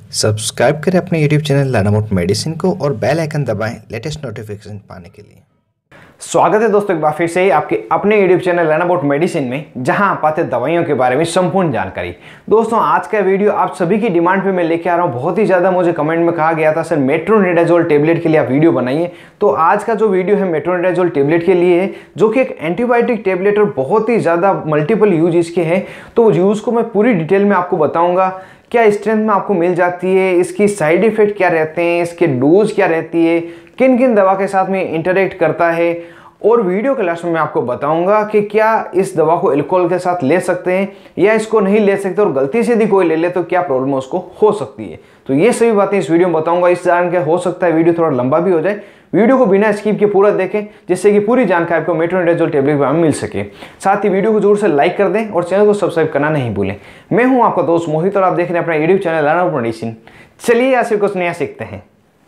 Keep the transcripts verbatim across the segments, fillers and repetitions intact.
Subscribe करें अपने YouTube channel learn about medicine को और बेल आइकन दबाएं लेटेस्ट नोटिफिकेशन पाने के लिए। स्वागत है दोस्तों एक बार फिर से ही आपके अपने YouTube channel learn about medicine में, जहां आप पाते दवाइयों के बारे में संपूर्ण जानकारी। दोस्तों आज का वीडियो आप सभी की डिमांड पे मैं लेके आ रहा हूं। बहुत ही ज़्यादा मुझे कमेंट में कहा गया था सर मेट्रोनिडाजोल टेबलेट के लिए आप वीडियो बनाइए, तो आज का जो वीडियो है मेट्रोनिडाजोल टेबलेट के लिए है, जो कि एक एंटीबायोटिक टेबलेट और बहुत ही ज़्यादा मल्टीपल यूज इसके हैं। तो यूज़ को मैं पूरी डिटेल में आपको बताऊँगा, क्या स्ट्रेंथ में आपको मिल जाती है, इसकी साइड इफेक्ट क्या रहते हैं, इसके डोज क्या रहती है, किन किन दवा के साथ में इंटरेक्ट करता है, और वीडियो के लास्ट में मैं आपको बताऊंगा कि क्या इस दवा को अल्कोहल के साथ ले सकते हैं या इसको नहीं ले सकते, और गलती से यदि कोई ले ले तो क्या प्रॉब्लम उसको हो सकती है। तो ये सभी बातें इस वीडियो में बताऊंगा। इस कारण के हो सकता है वीडियो थोड़ा लंबा भी हो जाए। वीडियो को बिना स्किप के पूरा देखें, जिससे कि पूरी जानकारी आपको मेट्रोनिडाजोल टेबलेट के बारे में मिल सके। साथ ही वीडियो को जरूर से लाइक कर दें और चैनल को सब्सक्राइब करना नहीं भूलें। मैं हूं आपका दोस्त मोहित और आप देख रहे हैं अपना YouTube channel learn about medicine. चलिए आज से कुछ नया सीखते हैं।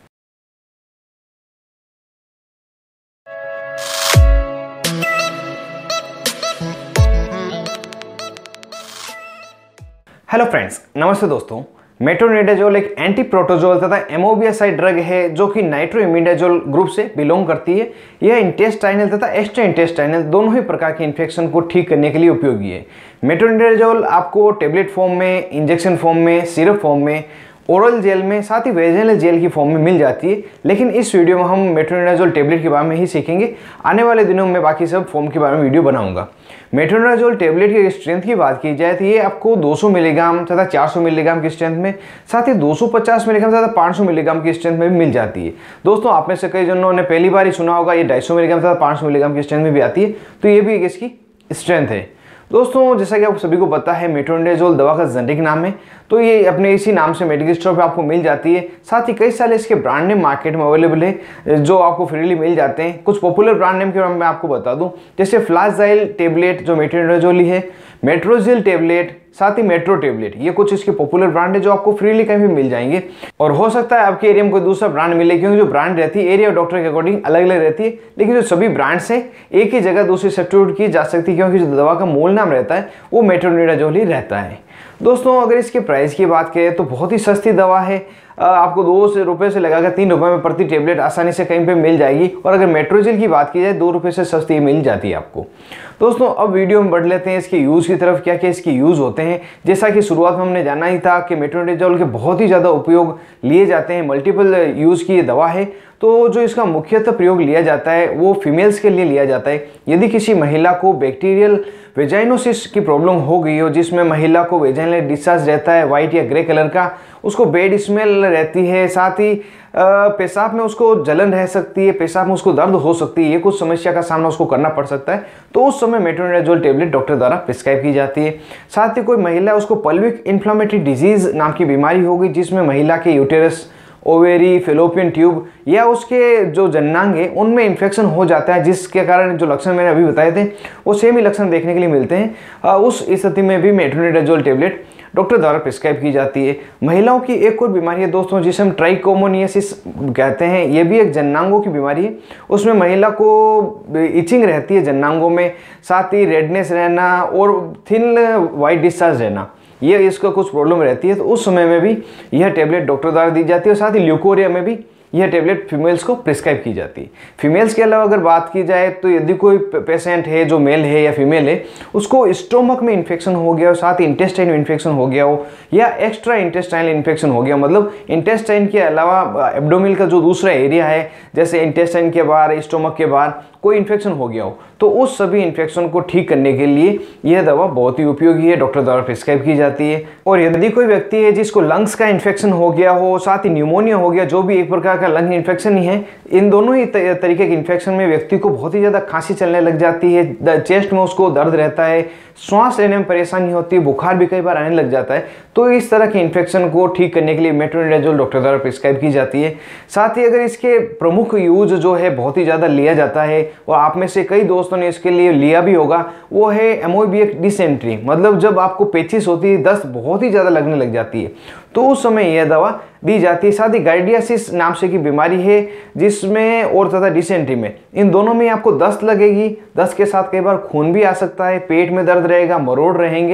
हेलो फ्रेंड्स, नमस्ते दोस्तों। मेट्रोनिडाजोल एक एंटीप्रोटोजोल तथा एमोबिसाइड ड्रग है, जो कि नाइट्रो इमिडाजोल ग्रुप से बिलोंग करती है। यह इंटेस्टाइनल तथा एक्स्ट्रा इंटेस्टाइनल दोनों ही प्रकार के इन्फेक्शन को ठीक करने के लिए उपयोगी है। मेट्रोनिडाजोल आपको टेबलेट फॉर्म में, इंजेक्शन फॉर्म में, सिरप फॉर्म में, ओरल जेल में, साथ ही वेजिनल जेल की फॉर्म में मिल जाती है। लेकिन इस वीडियो में हम मेट्रोनिडाजोल टेबलेट के बारे में ही सीखेंगे। आने वाले दिनों में बाकी सब फॉर्म के बारे में वीडियो बनाऊंगा। मेट्रोनिडाजोल टेबलेट की स्ट्रेंथ की बात की जाए तो ये आपको दो सौ मिलीग्राम तथा चार सौ मिलीग्राम की स्ट्रेंथ में, साथ ही दो सौ पचास मिलीग्राम तथा पाँच सौ मिलीग्राम की स्ट्रेंथ में भी मिल जाती है। दोस्तों आप में से कई जनों ने पहली बार ही सुना होगा ये ढाई सौ मिलीग्राम तथा पाँच सौ मिलीग्राम की स्ट्रेंथ में भी आती है, तो ये भी एक इसकी स्ट्रेंथ है। दोस्तों जैसा कि आप सभी को पता है मेट्रोनिडाजोल दवा का जेनेरिक नाम है, तो ये अपने इसी नाम से मेडिकल स्टोर पे आपको मिल जाती है। साथ ही कई सारे इसके ब्रांड नेम मार्केट में अवेलेबल है, जो आपको फ्रीली मिल जाते हैं। कुछ पॉपुलर ब्रांड नेम के बारे में मैं आपको बता दूं, जैसे फ्लाजाइल टेबलेट जो मेट्रोनिडाजोल ही है, मेट्रोजिल टेबलेट, साथ ही मेट्रो टेबलेट, ये कुछ इसके पॉपुलर ब्रांड है जो आपको फ्रीली कहीं भी मिल जाएंगे। और हो सकता है आपके एरिया में कोई दूसरा ब्रांड मिले, क्योंकि जो ब्रांड रहती है एरिया और डॉक्टर के अकॉर्डिंग अलग अलग रहती है। लेकिन जो सभी ब्रांड्स हैं एक ही जगह दूसरी सब्स्टिट्यूट की जा सकती है, क्योंकि जो दवा का मूल नाम रहता है वो मेट्रोनिडाजोल ही रहता है। दोस्तों अगर इसके प्राइस की बात करें तो बहुत ही सस्ती दवा है। आपको दो से रुपये से लगाकर तीन रुपये में प्रति टेबलेट आसानी से कहीं पे मिल जाएगी। और अगर मेट्रोजिल की बात की जाए दो रुपये से सस्ती मिल जाती है आपको। दोस्तों अब वीडियो में बढ़ लेते हैं इसके यूज़ की तरफ, क्या क्या इसके यूज़ होते हैं। जैसा कि शुरुआत में हमने जाना ही था कि मेट्रोनिडाजोल के बहुत ही ज़्यादा उपयोग लिए जाते हैं, मल्टीपल यूज़ की ये दवा है। तो जो इसका मुख्यतः प्रयोग लिया जाता है वो फीमेल्स के लिए लिया जाता है। यदि किसी महिला को बैक्टीरियल वेजाइनोसिस की प्रॉब्लम हो गई हो, जिसमें महिला को वेजाइनल डिस्चार्ज रहता है वाइट या ग्रे कलर का, उसको बैड स्मेल रहती है, साथ ही पेशाब में उसको जलन रह सकती है, पेशाब में उसको दर्द हो सकती है, ये कुछ समस्या का सामना उसको करना पड़ सकता है, तो उस समय मेट्रोनिडाजोल टेबलेट डॉक्टर द्वारा प्रिस्क्राइब की जाती है। साथ ही कोई महिला उसको पल्विक इन्फ्लामेटरी डिजीज नाम की बीमारी होगी, जिसमें महिला के यूटेरस, ओवेरी, फेलोपियन ट्यूब या उसके जो जननांग है उनमें इन्फेक्शन हो जाता है, जिसके कारण जो लक्षण मैंने अभी बताए थे वो सेम ही लक्षण देखने के लिए मिलते हैं। उस स्थिति में भी मेट्रोनिडाजोल टेबलेट डॉक्टर द्वारा प्रिस्क्राइब की जाती है। महिलाओं की एक और बीमारी है दोस्तों, जिसे हम ट्राइकोमोनियासिस कहते हैं। ये भी एक जननांगों की बीमारी है। उसमें महिला को इचिंग रहती है जननांगों में, साथ ही रेडनेस रहना और थिन वाइट डिस्चार्ज रहना, ये इसका कुछ प्रॉब्लम रहती है। तो उस समय में भी यह टेबलेट डॉक्टर द्वारा दी जाती है। और साथ ही ल्यूकोरिया में भी यह टेबलेट फीमेल्स को प्रिस्क्राइब की जाती है। फीमेल्स के अलावा अगर बात की जाए तो यदि कोई पेशेंट है जो मेल है या फीमेल है, उसको स्टोमक में इन्फेक्शन हो गया हो, साथ ही इंटेस्टाइन में इन्फेक्शन हो गया हो, या एक्स्ट्रा इंटेस्टाइनल इन्फेक्शन हो गया, मतलब इंटेस्टाइन के अलावा एब्डोमिनल का जो दूसरा एरिया है, जैसे इंटेस्टाइन के बाहर, स्टोमक के बाहर कोई इन्फेक्शन हो गया हो, तो उस सभी इन्फेक्शन को ठीक करने के लिए यह दवा बहुत ही उपयोगी है, डॉक्टर द्वारा प्रिस्क्राइब की जाती है। और यदि कोई व्यक्ति है जिसको लंग्स का इन्फेक्शन हो गया हो, साथ ही न्यूमोनिया हो गया, जो भी एक प्रकार का लंग इन्फेक्शन ही है, इन दोनों ही तरीके के इन्फेक्शन में व्यक्ति को बहुत ही ज़्यादा खांसी चलने लग जाती है, चेस्ट में उसको दर्द रहता है, श्वास लेने में परेशानी होती है, बुखार भी कई बार आने लग जाता है, तो इस तरह के इन्फेक्शन को ठीक करने के लिए मेट्रोनिडाजोल डॉक्टर द्वारा प्रिस्क्राइब की जाती है। साथ ही अगर इसके प्रमुख यूज जो है बहुत ही ज़्यादा लिया जाता है, और आप में से कई दोस्तों ने इसके लिए लिया भी होगा, वो है अमोएबिक डिसेंट्री। मतलब जब आपको पेचिस होती है, दस्त बहुत ही ज़्यादा लगने लग जाती है, तो उस समय यह दवा दी जाती है। साथ ही गार्डियासिस नाम से की बीमारी है, जिसमें और तथा डिसेंट्री में, इन दोनों में आपको दस्त लगेगी। दस्त के साथ कई बार खून भी आ सकता है, पेट में दर्द रहेगा, मरोड़ रहेंगे,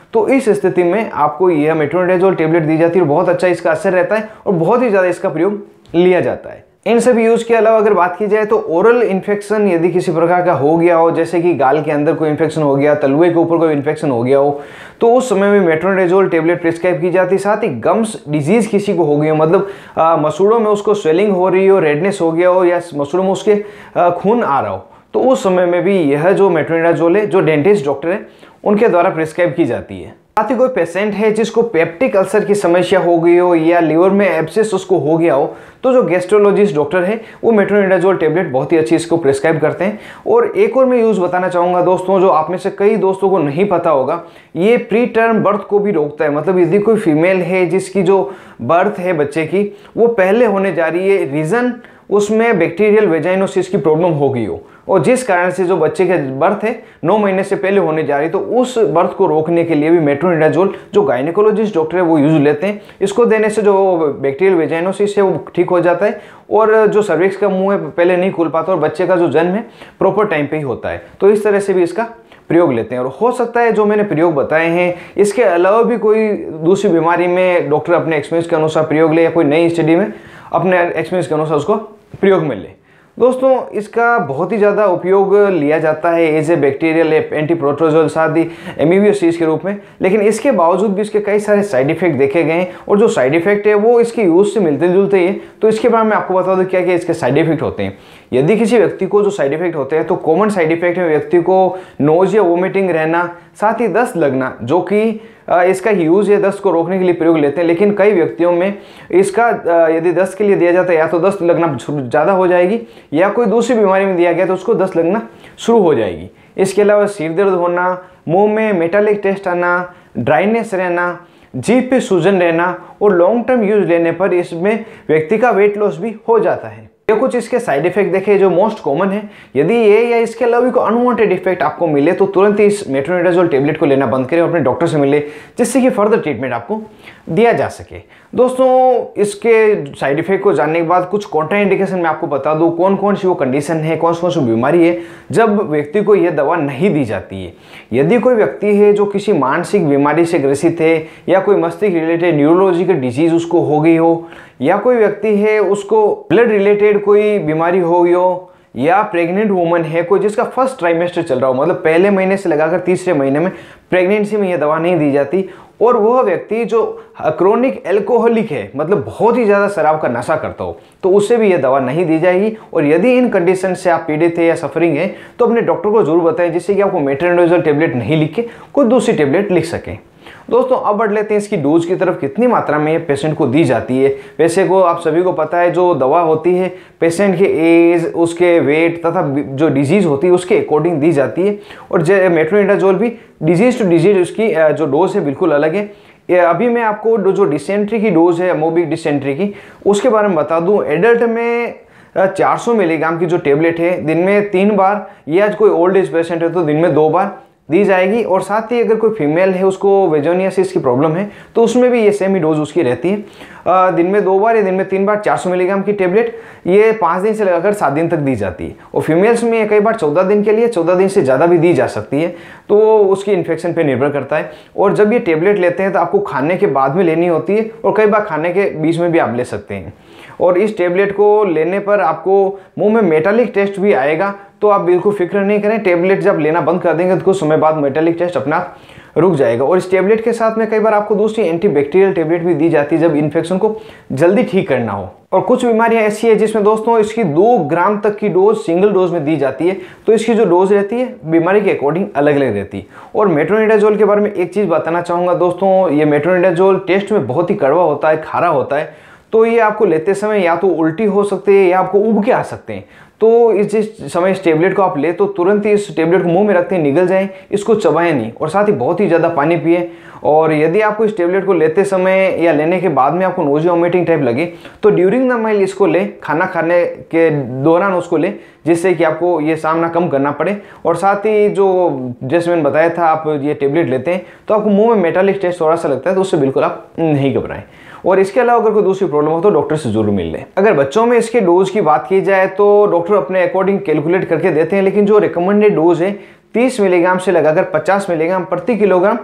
तो इस स्थिति में आपको यह मेट्रोनिडाजोल टेबलेट दी जाती है और बहुत अच्छा इसका असर रहता है और बहुत ही ज़्यादा इसका प्रयोग लिया जाता है। इन सभी यूज के अलावा अगर बात की जाए तो ओरल इन्फेक्शन यदि किसी प्रकार का हो गया हो, जैसे कि गाल के अंदर कोई इन्फेक्शन हो गया, तलुए के ऊपर कोई इन्फेक्शन हो गया हो, तो उस समय में मेट्रोनिडाजोल टेबलेट प्रिस्क्राइब की जाती है। साथ ही गम्स डिजीज किसी को हो गई हो, मतलब आ, मसूड़ों में उसको स्वेलिंग हो रही हो, रेडनेस हो गया हो या मसूड़ों में उसके आ, खून आ रहा हो, तो उस समय में भी यह जो मेट्रोनिडाजोल है जो डेंटिस्ट डॉक्टर है उनके द्वारा प्रिस्क्राइब की जाती है। साथ ही कोई पेशेंट है जिसको पेप्टिक अल्सर की समस्या हो गई हो या लीवर में एब्सेस उसको हो गया हो, तो जो गैस्ट्रोलॉजिस्ट डॉक्टर है वो मेट्रोनिडाजोल टेबलेट बहुत ही अच्छी इसको प्रिस्क्राइब करते हैं। और एक और मैं यूज़ बताना चाहूँगा दोस्तों, जो आप में से कई दोस्तों को नहीं पता होगा, ये प्री टर्म बर्थ को भी रोकता है। मतलब यदि कोई फीमेल है जिसकी जो बर्थ है बच्चे की वो पहले होने जा रही है, रीज़न उसमें बैक्टीरियल वेजाइनोसिस की प्रॉब्लम हो गई हो और जिस कारण से जो बच्चे के बर्थ है नौ महीने से पहले होने जा रही, तो उस बर्थ को रोकने के लिए भी मेट्रोनिडाजोल जो गायनेकोलॉजिस्ट डॉक्टर है वो यूज लेते हैं। इसको देने से जो बैक्टीरियल वेजाइनोसिस है वो ठीक हो जाता है और जो सर्विक्स का मुंह है पहले नहीं खुल पाता और बच्चे का जो जन्म है प्रॉपर टाइम पे ही होता है। तो इस तरह से भी इसका प्रयोग लेते हैं। और हो सकता है जो मैंने प्रयोग बताए हैं इसके अलावा भी कोई दूसरी बीमारी में डॉक्टर अपने एक्सपीरियंस के अनुसार प्रयोग ले या कोई नई स्टडी में अपने एक्सपीरियंस के अनुसार उसको प्रयोग में ले। दोस्तों इसका बहुत ही ज़्यादा उपयोग लिया जाता है एज ए बैक्टीरियल एंटीप्रोटोजोल साथ ही एमीबियोसिस के रूप में, लेकिन इसके बावजूद भी इसके कई सारे साइड इफेक्ट देखे गए हैं और जो साइड इफेक्ट है वो इसके यूज से मिलते जुलते ही है। तो इसके बारे में आपको बता दूं क्या क्या इसके साइड इफेक्ट होते हैं। यदि किसी व्यक्ति को जो साइड इफेक्ट होते हैं तो कॉमन साइड इफेक्ट में व्यक्ति को नोजिया वोमिटिंग रहना, साथ ही दस्त लगना, जो कि इसका यूज़ है दस्त को रोकने के लिए प्रयोग लेते हैं। लेकिन कई व्यक्तियों में इसका यदि दस्त के लिए दिया जाता है या तो दस्त लगना ज़्यादा हो जाएगी या कोई दूसरी बीमारी में दिया गया तो उसको दस्त लगना शुरू हो जाएगी। इसके अलावा सिर दर्द होना, मुंह में मेटालिक टेस्ट आना, ड्राइनेस रहना, जीभ पे सूजन रहना और लॉन्ग टर्म यूज लेने पर इसमें व्यक्ति का वेट लॉस भी हो जाता है। ये कुछ इसके साइड इफेक्ट देखे जो मोस्ट कॉमन है। यदि ये या इसके अलावा कोई अनवांटेड इफेक्ट आपको मिले तो तुरंत ही इस मेट्रोनिडाजोल टेबलेट को लेना बंद करें और अपने डॉक्टर से मिले जिससे कि फर्दर ट्रीटमेंट आपको दिया जा सके। दोस्तों इसके साइड इफेक्ट को जानने के बाद कुछ कॉन्ट्राइंडिकेशन मैं आपको बता दूं कौन कौन सी वो कंडीशन है, कौन कौन सी बीमारी है जब व्यक्ति को यह दवा नहीं दी जाती है। यदि कोई व्यक्ति है जो किसी मानसिक बीमारी से ग्रसित है या कोई मस्तिष्क रिलेटेड न्यूरोलॉजिकल डिजीज उसको हो गई हो या कोई व्यक्ति है उसको ब्लड रिलेटेड कोई बीमारी हो गई हो या प्रेग्नेंट वुमन है कोई जिसका फर्स्ट ट्राइमेस्टर चल रहा हो, मतलब पहले महीने से लगाकर तीसरे महीने में प्रेगनेंसी में यह दवा नहीं दी जाती, और वह व्यक्ति जो क्रोनिक एल्कोहलिक है मतलब बहुत ही ज़्यादा शराब का नशा करता हो तो उससे भी यह दवा नहीं दी जाएगी। और यदि इन कंडीशन से आप पीड़ित है या सफरिंग है तो अपने डॉक्टर को जरूर बताएं जिससे कि आपको मेट्रोनिडाजोल टेबलेट नहीं लिख के कोई दूसरी टेबलेट लिख सकें। दोस्तों अब बढ़ लेते हैं इसकी डोज की तरफ, कितनी मात्रा में ये पेशेंट को दी जाती है। वैसे को आप सभी को पता है जो दवा होती है पेशेंट के एज, उसके वेट तथा जो डिजीज़ होती है उसके अकॉर्डिंग दी जाती है। और मेट्रोनिडाजोल भी डिजीज टू डिजीज उसकी जो डोज है बिल्कुल अलग है। अभी मैं आपको जो डिसेंट्री की डोज है अमोबिक डिसेंट्री की उसके बारे में बता दूं। एडल्ट में चार सौ मिलीग्राम की जो टेबलेट है दिन में तीन बार या कोई ओल्ड एज पेशेंट है तो दिन में दो बार दी जाएगी। और साथ ही अगर कोई फीमेल है उसको वेजोनियासिस की प्रॉब्लम है तो उसमें भी ये सेम ही डोज उसकी रहती है, आ, दिन में दो बार या दिन में तीन बार चार सौ मिलीग्राम की टेबलेट ये पाँच दिन से लगाकर सात दिन तक दी जाती है। और फीमेल्स में कई बार चौदह दिन के लिए चौदह दिन से ज़्यादा भी दी जा सकती है, तो उसकी इन्फेक्शन पर निर्भर करता है। और जब ये टेबलेट लेते हैं तो आपको खाने के बाद में लेनी होती है और कई बार खाने के बीच में भी आप ले सकते हैं। और इस टेबलेट को लेने पर आपको मुंह में मेटालिक टेस्ट भी आएगा, तो आप बिल्कुल फिक्र नहीं करें। टेबलेट जब लेना बंद कर देंगे तो कुछ समय बाद मेटालिक टेस्ट अपना रुक जाएगा। और इस टेबलेट के साथ में कई बार आपको दूसरी एंटीबैक्टीरियल टेबलेट भी दी जाती है जब इन्फेक्शन को जल्दी ठीक करना हो। और कुछ बीमारियां ऐसी है जिसमें दोस्तों इसकी दो ग्राम तक की डोज सिंगल डोज में दी जाती है, तो इसकी जो डोज रहती है बीमारी के अकॉर्डिंग अलग अलग रहती है। और मेट्रोनिडाजोल के बारे में एक चीज़ बताना चाहूँगा दोस्तों, ये मेट्रोनिडाजोल टेस्ट में बहुत ही कड़वा होता है, खारा होता है, तो ये आपको लेते समय या तो उल्टी हो सकती है या आपको उब के आ सकते हैं। तो इस जिस समय इस टेबलेट को आप ले तो तुरंत ही इस टेबलेट को मुंह में रखते हैं, निगल जाएं, इसको चबाएं नहीं, और साथ ही बहुत ही ज़्यादा पानी पिए। और यदि आपको इस टेबलेट को लेते समय या लेने के बाद में आपको नोजिया वोमिटिंग टाइप लगे तो ड्यूरिंग द मील इसको ले, खाना खाने के दौरान उसको ले, जिससे कि आपको ये सामना कम करना पड़े। और साथ ही जो जैसे मैंने बताया था आप ये टेबलेट लेते हैं तो आपको मुँह में मेटालिक टेस्ट थोड़ा सा लगता है, तो उससे बिल्कुल आप नहीं घबराएं। और इसके अलावा अगर कोई दूसरी प्रॉब्लम हो तो डॉक्टर से जरूर मिल लें। अगर बच्चों में इसके डोज की बात की जाए तो डॉक्टर अपने अकॉर्डिंग कैलकुलेट करके देते हैं, लेकिन जो रिकमेंडेड डोज है तीस मिलीग्राम से लगाकर पचास मिलीग्राम प्रति किलोग्राम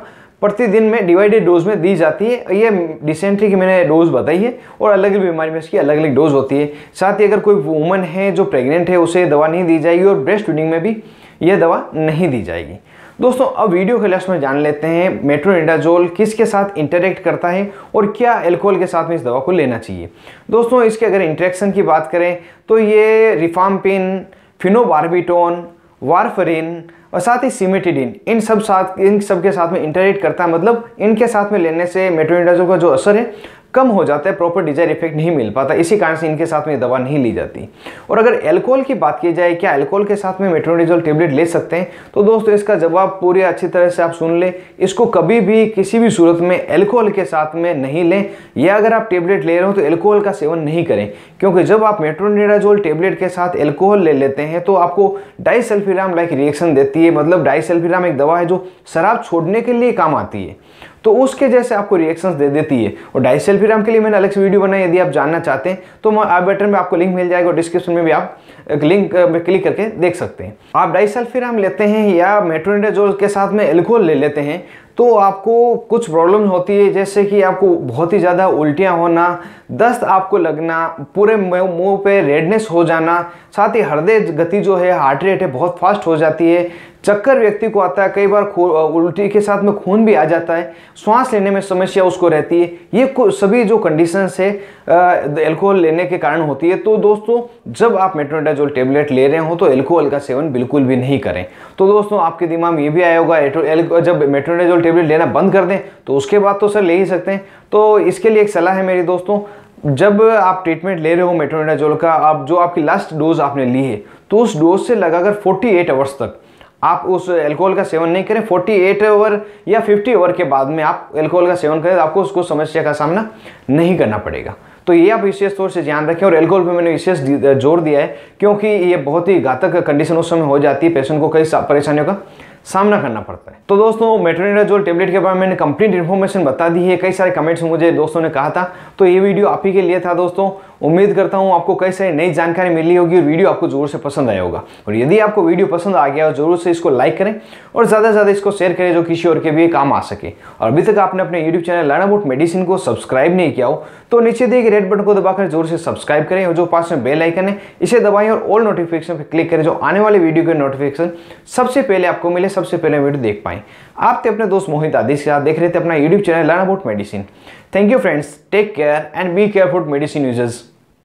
प्रतिदिन में डिवाइडेड डोज में दी जाती है। ये डिसेंट्री की मैंने डोज बताई है और अलग अलग बीमारी में इसकी अलग अलग डोज होती है। साथ ही अगर कोई वुमन है जो प्रेग्नेंट है उसे दवा नहीं दी जाएगी और ब्रेस्ट फीडिंग में भी यह दवा नहीं दी जाएगी। दोस्तों अब वीडियो के लास्ट में जान लेते हैं मेट्रोनिडाजोल किसके साथ इंटरेक्ट करता है और क्या अल्कोहल के साथ में इस दवा को लेना चाहिए। दोस्तों इसके अगर इंटरेक्शन की बात करें तो ये रिफाम्पिन, फिनोबार्बिटोन, वारफरिन और साथ ही सिमेटिडिन इन सब साथ इन सब के साथ में इंटरेक्ट करता है। मतलब इनके साथ में लेने से मेट्रोनिडाजोल का जो असर है कम हो जाता है, प्रॉपर डिजायर इफेक्ट नहीं मिल पाता, इसी कारण से इनके साथ में दवा नहीं ली जाती। और अगर अल्कोहल की बात की जाए क्या अल्कोहल के साथ में मेट्रोनिडाजोल टेबलेट ले सकते हैं, तो दोस्तों इसका जवाब पूरी अच्छी तरह से आप सुन ले। इसको कभी भी किसी भी सूरत में अल्कोहल के साथ में नहीं लें, या अगर आप टेबलेट ले रहे हो तो अल्कोहल का सेवन नहीं करें, क्योंकि जब आप मेट्रोनिडाजोल टेबलेट के साथ अल्कोहल ले लेते हैं तो आपको डाइसल्फिराम लाइक रिएक्शन देती है। मतलब डाइसल्फिराम एक दवा है जो शराब छोड़ने के लिए काम आती है, तो उसके जैसे आपको रिएक्शंस दे देती है। और डाइसल्फिराम के लिए मैंने अलग से वीडियो बनाई, यदि आप जानना चाहते हैं तो आई बटन में आपको लिंक मिल जाएगा और डिस्क्रिप्शन में भी आप लिंक में क्लिक करके देख सकते हैं। आप डाइसल्फिराम लेते हैं या मेट्रोनिडाजोल के साथ में अल्कोहल ले लेते हैं तो आपको कुछ प्रॉब्लम होती है, जैसे कि आपको बहुत ही ज़्यादा उल्टियाँ होना, दस्त आपको लगना, पूरे मुंह पे रेडनेस हो जाना, साथ ही हृदय गति जो है हार्ट रेट है बहुत फास्ट हो जाती है, चक्कर व्यक्ति को आता है, कई बार उल्टी के साथ में खून भी आ जाता है, श्वास लेने में समस्या उसको रहती है। ये सभी जो कंडीशंस है अल्कोहल लेने के कारण होती है। तो दोस्तों जब आप मेट्रोनिडाजोल टेबलेट ले रहे हो तो अल्कोहल का सेवन बिल्कुल भी नहीं करें। तो दोस्तों आपके दिमाग में ये भी आया होगा जब मेट्रोनिडाजोल टेबलेट लेना बंद कर दें तो उसके बाद तो सर ले ही सकते हैं। तो इसके लिए एक सलाह है मेरी दोस्तों, जब आप ट्रीटमेंट ले रहे हो मेट्रोनिडाजोल का, आप जो आपकी लास्ट डोज आपने ली है तो उस डोज से लगाकर अड़तालीस आवर्स तक आप उस अल्कोहल का सेवन नहीं करें। अड़तालीस आवर या पचास आवर के बाद में आप अल्कोहल का सेवन करें तो आपको उसको समस्या का सामना नहीं करना पड़ेगा। तो ये आप विशेष तौर से ध्यान रखें। और अल्कोहल पे मैंने विशेष जोर दिया है क्योंकि ये बहुत ही घातक कंडीशन उस समय हो जाती है, पेशेंट को कई परेशानियों का सामना करना पड़ता है। तो दोस्तों मेट्रोनिडाजोल टेबलेट के बारे में मैंने कंप्लीट इन्फॉर्मेशन बता दी है। कई सारे कमेंट्स मुझे दोस्तों ने कहा था, तो ये वीडियो आप ही के लिए था दोस्तों। उम्मीद करता हूँ आपको कई सारी नई जानकारी मिली होगी और वीडियो आपको जरूर से पसंद आया होगा। और यदि आपको वीडियो पसंद आ गया हो जरूर से इसको लाइक करें और ज़्यादा से ज़्यादा इसको शेयर करें जो किसी और के भी काम आ सके। और अभी तक आपने अपने YouTube channel learn about medicine को सब्सक्राइब नहीं किया हो तो नीचे दिए गए रेड बटन को दबाकर जरूर से सब्सक्राइब करें और जो पास में बेल आइकन है इसे दबाएं और ऑल नोटिफिकेशन पर क्लिक करें, जो आने वाले वीडियो के नोटिफिकेशन सबसे पहले आपको मिले, सबसे पहले वीडियो देख पाएं। आप थे अपने दोस्त मोहित आदिश के साथ देख रहे थे अपना YouTube channel learn about medicine. Thank you friends, take care and be careful medicine users.